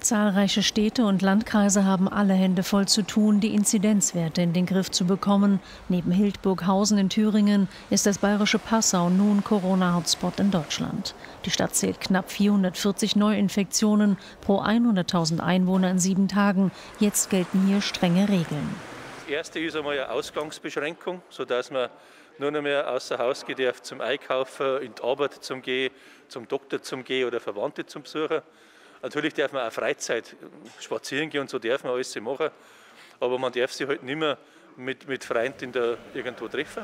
Zahlreiche Städte und Landkreise haben alle Hände voll zu tun, die Inzidenzwerte in den Griff zu bekommen. Neben Hildburghausen in Thüringen ist das bayerische Passau nun Corona-Hotspot in Deutschland. Die Stadt zählt knapp 440 Neuinfektionen pro 100.000 Einwohner in 7 Tagen. Jetzt gelten hier strenge Regeln. Das erste ist einmal eine Ausgangsbeschränkung, sodass man nur noch mehr außer Haus gehen darf zum Einkaufen, in die Arbeit zum Gehen, zum Doktor zum Gehen oder Verwandte zum Besuchen. Natürlich darf man auch Freizeit spazieren gehen und so darf man alles machen, aber man darf sich halt nicht mehr mit Freunden irgendwo treffen.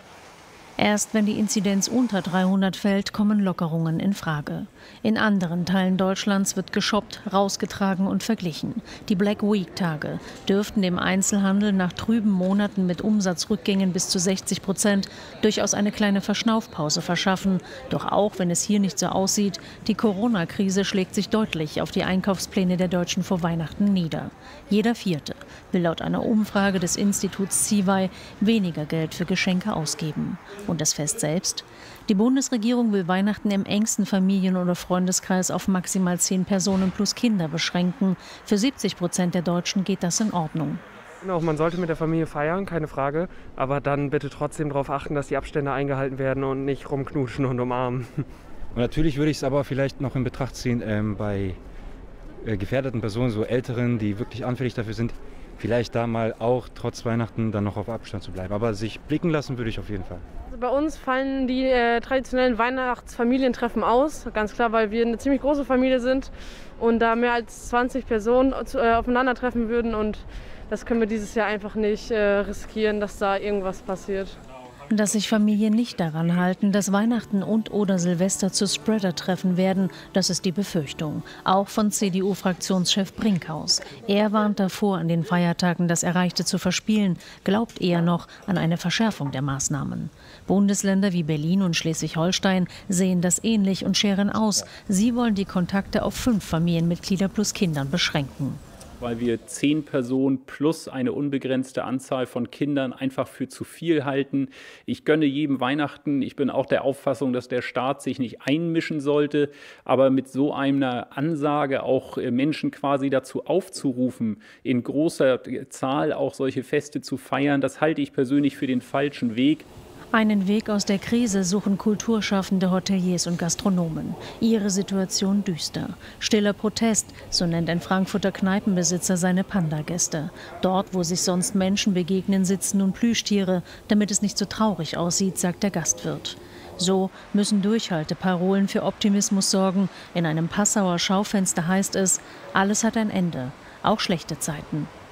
Erst wenn die Inzidenz unter 300 fällt, kommen Lockerungen in Frage. In anderen Teilen Deutschlands wird geshoppt, rausgetragen und verglichen. Die Black Week-Tage dürften dem Einzelhandel nach trüben Monaten mit Umsatzrückgängen bis zu 60% durchaus eine kleine Verschnaufpause verschaffen. Doch auch wenn es hier nicht so aussieht, die Corona-Krise schlägt sich deutlich auf die Einkaufspläne der Deutschen vor Weihnachten nieder. Jeder Vierte will laut einer Umfrage des Instituts CIVAI weniger Geld für Geschenke ausgeben. Und das Fest selbst? Die Bundesregierung will Weihnachten im engsten Familien- oder Freundeskreis auf maximal 10 Personen plus Kinder beschränken. Für 70% der Deutschen geht das in Ordnung. Genau, man sollte mit der Familie feiern, keine Frage. Aber dann bitte trotzdem darauf achten, dass die Abstände eingehalten werden und nicht rumknutschen und umarmen. Und natürlich würde ich es aber vielleicht noch in Betracht ziehen, bei gefährdeten Personen, so Älteren, die wirklich anfällig dafür sind, vielleicht da mal auch trotz Weihnachten dann noch auf Abstand zu bleiben. Aber sich blicken lassen würde ich auf jeden Fall. Also bei uns fallen die traditionellen Weihnachtsfamilientreffen aus. Ganz klar, weil wir eine ziemlich große Familie sind und da mehr als 20 Personen aufeinandertreffen würden. Und das können wir dieses Jahr einfach nicht riskieren, dass da irgendwas passiert. Dass sich Familien nicht daran halten, dass Weihnachten und/oder Silvester zu Spreader-Treffen werden, das ist die Befürchtung. Auch von CDU-Fraktionschef Brinkhaus. Er warnt davor, an den Feiertagen das Erreichte zu verspielen, glaubt eher noch an eine Verschärfung der Maßnahmen. Bundesländer wie Berlin und Schleswig-Holstein sehen das ähnlich und scheren aus. Sie wollen die Kontakte auf 5 Familienmitglieder plus Kindern beschränken. Weil wir 10 Personen plus eine unbegrenzte Anzahl von Kindern einfach für zu viel halten. Ich gönne jedem Weihnachten. Ich bin auch der Auffassung, dass der Staat sich nicht einmischen sollte. Aber mit so einer Ansage auch Menschen quasi dazu aufzurufen, in großer Zahl auch solche Feste zu feiern, das halte ich persönlich für den falschen Weg. Einen Weg aus der Krise suchen Kulturschaffende, Hoteliers und Gastronomen. Ihre Situation düster. Stiller Protest, so nennt ein Frankfurter Kneipenbesitzer seine Panda-Gäste. Dort, wo sich sonst Menschen begegnen, sitzen nun Plüschtiere, damit es nicht so traurig aussieht, sagt der Gastwirt. So müssen Durchhalteparolen für Optimismus sorgen. In einem Passauer Schaufenster heißt es: Alles hat ein Ende, auch schlechte Zeiten.